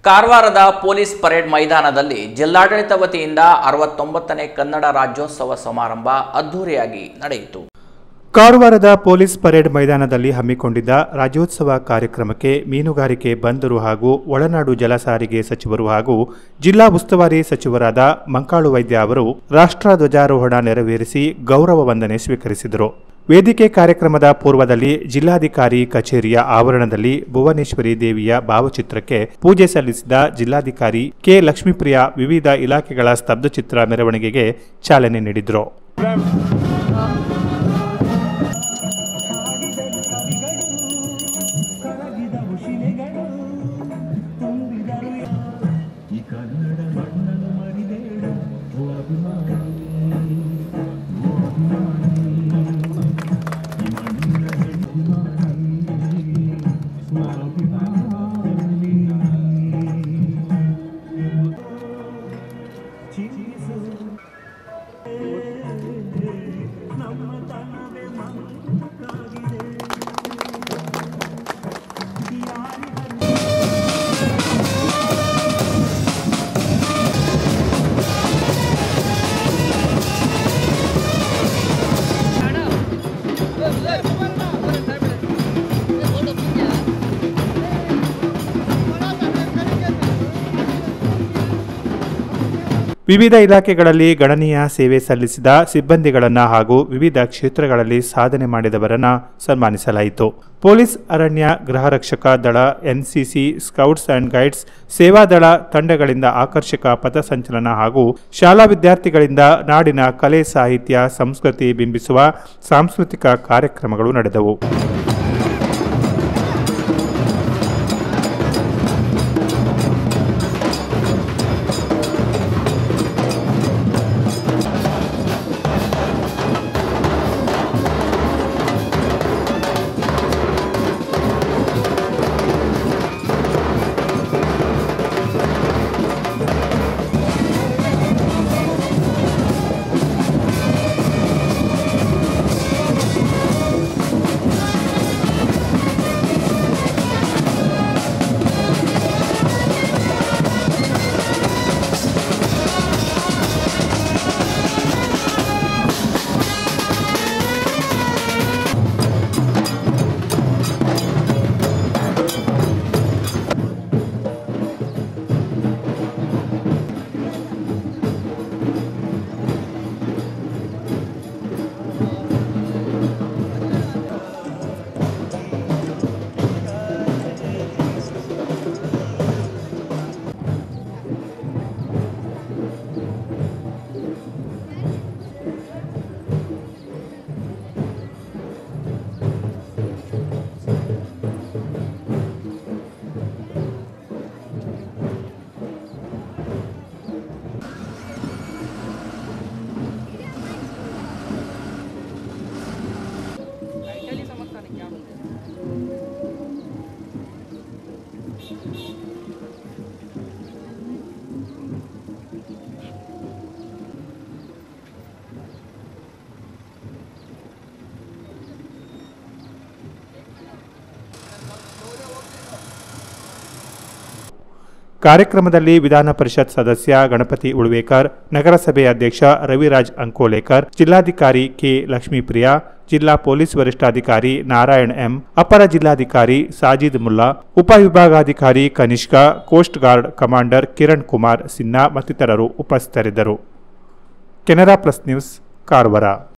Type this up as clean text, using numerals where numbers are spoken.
ಕಾರವಾರದ police parade ಮೈದಾನದಲ್ಲಿ ಜಿಲ್ಲಾಡಳಿತ ವತಿಯಿಂದ 69ನೇ ಕನ್ನಡ ರಾಜ್ಯೋತ್ಸವ ಸಮಾರಂಭ ಅದ್ದೂರಿಯಾಗಿ ನಡೆಯಿತು. ಕಾರವಾರದ ಪೊಲೀಸ್ ಪರೇಡ್ ಮೈದಾನದಲ್ಲಿ ಹಮ್ಮಿಕೊಂಡಿದ್ದ ರಾಜ್ಯೋತ್ಸವ ಕಾರ್ಯಕ್ರಮಕ್ಕೆ ಮೀನುಗಾರಿಕೆ ಬಂದರು ಹಾಗೂ ಒಳನಾಡು ಜಲ ಸಾರಿಗೆ ಸಚಿವರು ಹಾಗೂ ಜಿಲ್ಲಾ ಉಸ್ತುವಾರಿ ಸಚಿವರಾದ ಮಂಕಾಳು ವೈದ್ಯ ಅವರು ರಾಷ್ಟ್ರ ಧ್ವಜಾರೋಹಣ ನೆರವೇರಿಸಿ ಗೌರವ ವಂದನೆ ಸ್ವೀಕರಿಸಿದರು. ವೇದಿಕೆ ಕಾರ್ಯಕ್ರಮದ ಪೂರ್ವದಲ್ಲಿ ಜಿಲ್ಲಾಧಿಕಾರಿ ಕಚೇರಿಯ ಆವರಣದಲ್ಲಿ ಭುವನೇಶ್ವರಿ ದೇವಿಯ ಭಾವಚಿತ್ರಕ್ಕೆ ಪೂಜೆ ಸಲ್ಲಿಸಿದ ಜಿಲ್ಲಾಧಿಕಾರಿ ಕೆ ಲಕ್ಷ್ಮೀಪ್ರಿಯಾ ವಿವಿಧ ಇಲಾಖೆಗಳ ಸ್ತಬ್ಧಚಿತ್ರ ಮೆರವಣಿಗೆಗೆ ಚಾಲನೆ ನೀಡಿದರು. ವಿವಿಧ ಇಲಾಖೆಗಳಲ್ಲಿ ಗಣನೀಯ ಸೇವೆ ಸಲ್ಲಿಸಿದ ಸಿಬ್ಬಂದಿಗಳನ್ನು ಹಾಗೂ ವಿವಿಧ ಕ್ಷೇತ್ರಗಳಲ್ಲಿ ಸಾಧನೆ ಮಾಡಿದವರನ್ನು ಸನ್ಮಾನಿಸಲಾಯಿತು. ಪೊಲೀಸ್, ಅರಣ್ಯ, ಗೃಹರಕ್ಷಕ ದಳ, ಎನ್ಸಿಸಿ, ಸ್ಕೌಟ್ಸ್ ಅಂಡ್ ಗೈಡ್ಸ್, ಸೇವಾದಳ ತಂಡಗಳಿಂದ ಆಕರ್ಷಕ ಪಥಸಂಚಲನ ಹಾಗೂ ಶಾಲಾ ವಿದ್ಯಾರ್ಥಿಗಳಿಂದ ನಾಡಿನ ಕಲೆ, ಸಾಹಿತ್ಯ, ಸಂಸ್ಕೃತಿ ಬಿಂಬಿಸುವ ಸಾಂಸ್ಕೃತಿಕ ಕಾರ್ಯಕ್ರಮಗಳು ನಡೆದವು. ಕಾರ್ಯಕ್ರಮದಲ್ಲಿ ವಿಧಾನ ಪರಿಷತ್ ಸದಸ್ಯ ಗಣಪತಿ ಉಳ್ವೇಕರ್, ನಗರಸಭೆ ಅಧ್ಯಕ್ಷ ರವಿರಾಜ್ ಅಂಕೋಲೇಕರ್, ಜಿಲ್ಲಾಧಿಕಾರಿ ಕೆ ಲಕ್ಷ್ಮೀಪ್ರಿಯಾ, ಜಿಲ್ಲಾ ಪೊಲೀಸ್ ವರಿಷ್ಠಾಧಿಕಾರಿ ನಾರಾಯಣ್ ಎಂ, ಅಪರ ಜಿಲ್ಲಾಧಿಕಾರಿ ಸಾಜಿದ್ ಮುಲ್ಲಾ, ಉಪವಿಭಾಗಾಧಿಕಾರಿ Kanishka, coast guard commander Kiran Kumar Sinha ಮತ್ತಿತರರು ಉಪಸ್ಥಿತರಿದ್ದರು. Canara plus news, Karwar.